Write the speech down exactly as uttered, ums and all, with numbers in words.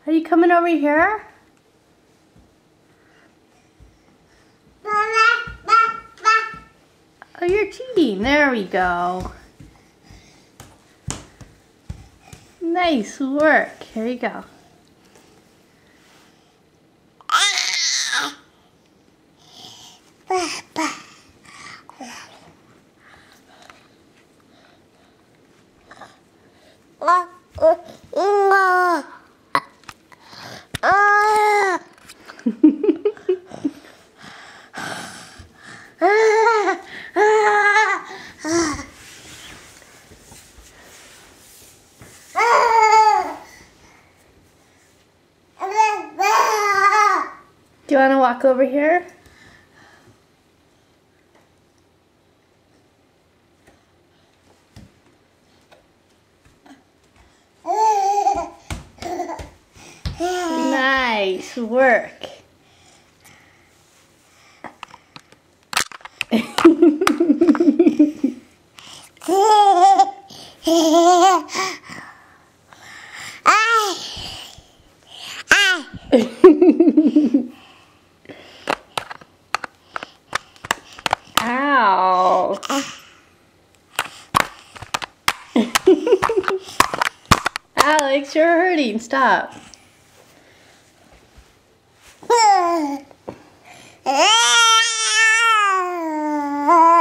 Are you coming over here? Oh, you're cheating. There we go. Nice work. Here you go. Do you want to walk over here? Nice work. Ow. Alex, you're hurting. Stop. Ah!